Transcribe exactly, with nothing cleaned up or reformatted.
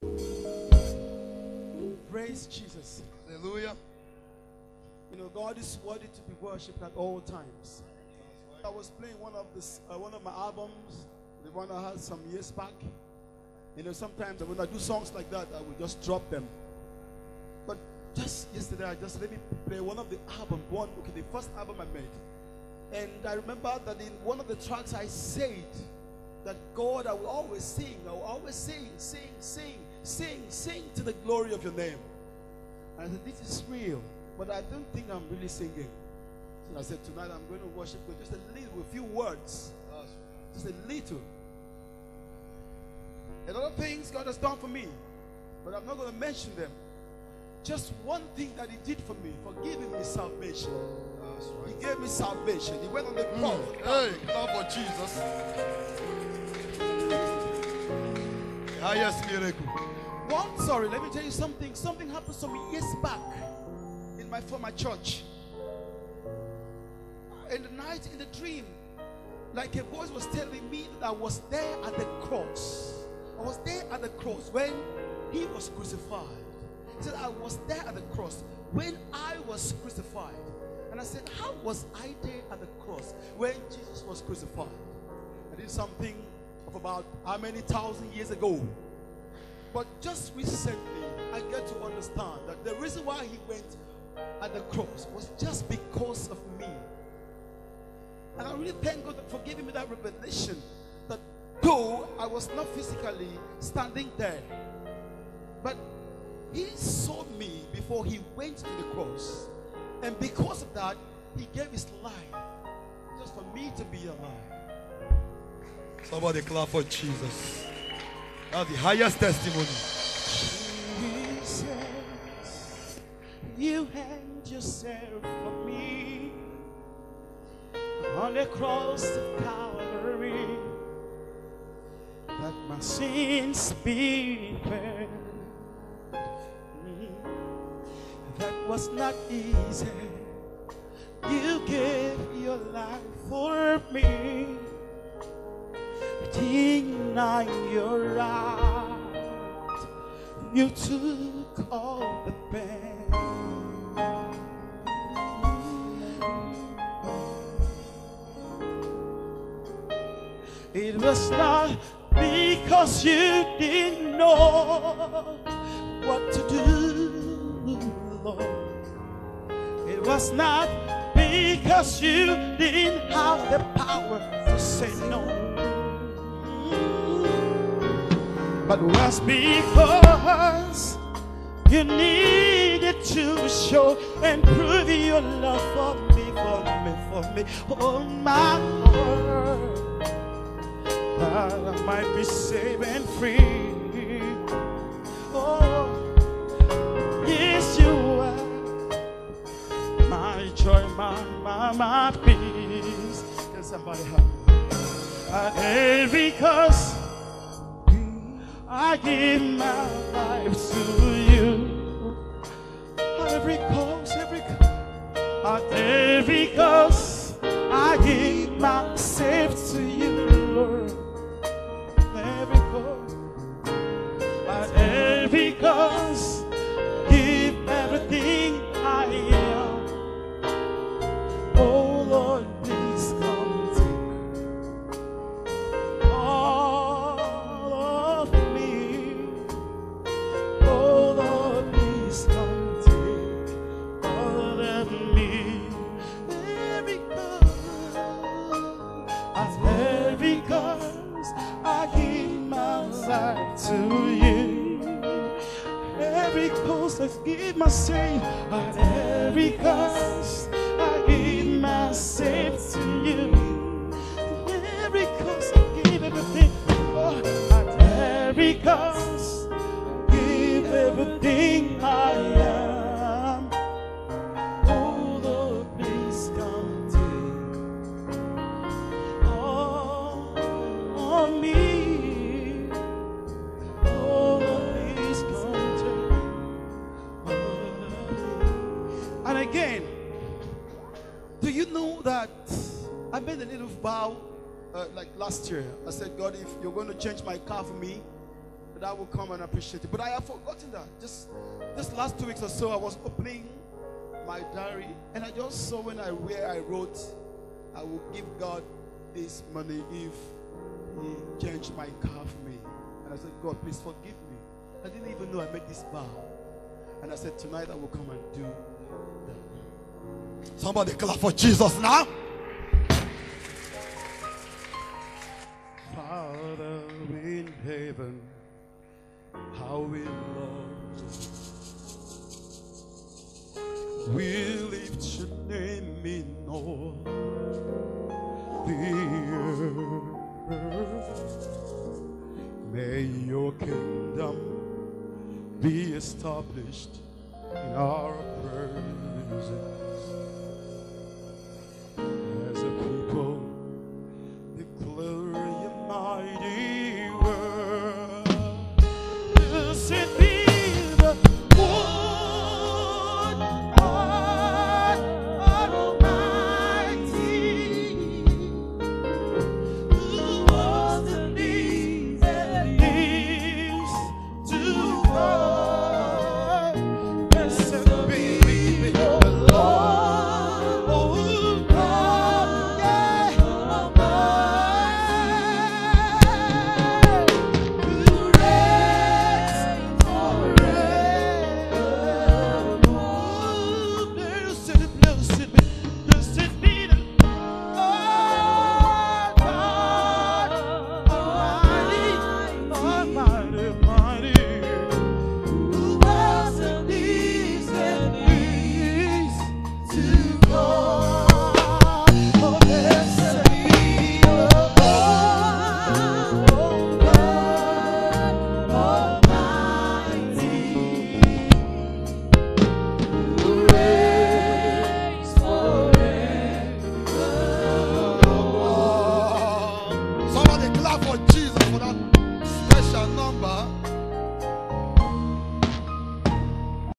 Praise Jesus. Hallelujah. You know, God is worthy to be worshipped at all times. I was playing one of this, uh, one of my albums, the one I had some years back. You know, sometimes when I do songs like that, I will just drop them. But just yesterday, I just let me play one of the album, one okay, the first album I made, and I remember that in one of the tracks I said that God, I will always sing, I will always sing, sing, sing, sing, sing to the glory of your name. And I said, this is real, but I don't think I'm really singing. So I said, tonight I'm going to worship with just a little, a few words, just a little. A lot of things God has done for me, but I'm not going to mention them. Just one thing that He did for me, for giving me salvation. Right. He gave me salvation. He went on the cross. Mm. Hey, clap for Jesus. Highest miracle. One, sorry, let me tell you something. Something happened to me years back in my former church. In the night, in the dream, like a voice was telling me that I was there at the cross. I was there at the cross when He was crucified. He said, I was there at the cross when I was crucified. And I said, how was I there at the cross when Jesus was crucified? I did something of about how many thousand years ago. But just recently, I get to understand that the reason why He went at the cross was just because of me. And I really thank God for giving me that revelation that though I was not physically standing there, but He saw me before He went to the cross. And because of that, He gave His life just for me to be alive. Somebody clap for Jesus. That's the highest testimony. Jesus, You hanged yourself for me on the cross of Calvary, that my sins be paid. That was not easy. You gave your life for me, denying your right. You took all the pain. It was not because you didn't know what to do, Lord. It was not because you didn't have the power to say no, but it was because you needed to show and prove your love for me, for me, for me. Oh my Lord, that I might be saved and free. Oh, yes, you are my joy, my, my, my peace. Can somebody help me? And because I give my life to you, every cause, every cause, every cause, I give myself to you, Lord. Every cause, every cause, give everything I am. Oh Lord, please come take all of me. Oh Lord, please come take all of me. Every cause, every cause, I give my life to you. Every cause I give myself, at every cause I give myself to you. Every cause I give everything, oh, at every cause give everything I am. Oh Lord, please come take all on me. Oh Lord, please come take. And again, do you know that I made a little vow uh, like last year? I said, God, if you're going to change my car for me, that that I will come and appreciate it. But I have forgotten that. Just this last two weeks or so, I was opening my diary, and I just saw when I where I wrote, I will give God this money if He changed my car for me. And I said, God, please forgive me. I didn't even know I made this vow. And I said, tonight I will come and do that. Somebody clap for Jesus now. Father in heaven, how we love you. We lift your name in all the earth. May your kingdom be established in our presence. As a people, declare your mighty word. Blessed be the Lord God Almighty, who was and is and is to come. Blessed be the Lord, oh God, yeah, Almighty, who reigns forever. Blessed, blessed be, blessed be the Lord God Almighty, Almighty, Almighty, who was and is and is to come. Oh, blessed be the Lord, oh God Almighty, who reigns forever. Somebody clap for Jesus for that special number.